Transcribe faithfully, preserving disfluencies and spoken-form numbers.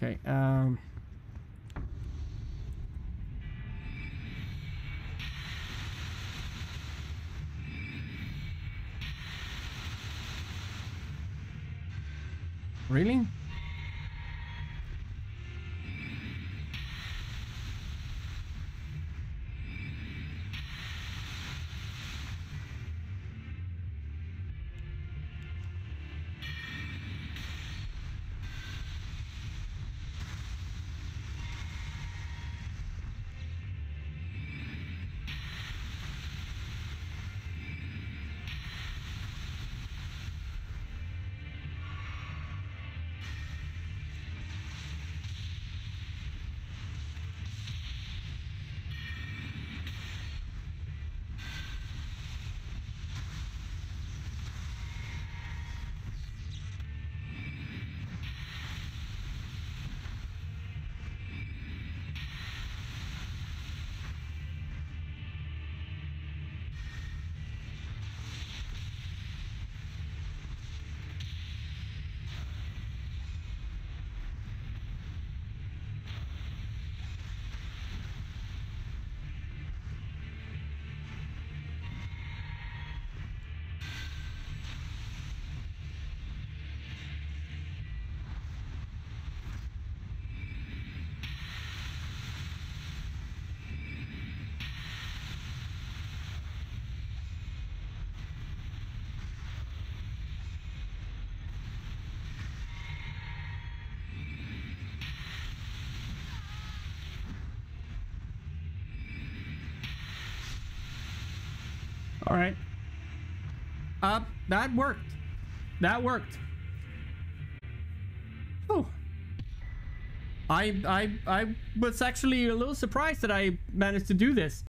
Okay. Um. Really? All right. Uh, that worked. That worked. Oh. I I I was actually a little surprised that I managed to do this.